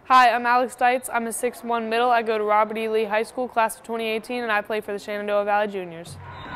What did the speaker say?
Hi, I'm Alex Deitz. I'm a 6'1" middle. I go to Robert E. Lee High School, class of 2018, and I play for the Shenandoah Valley Juniors.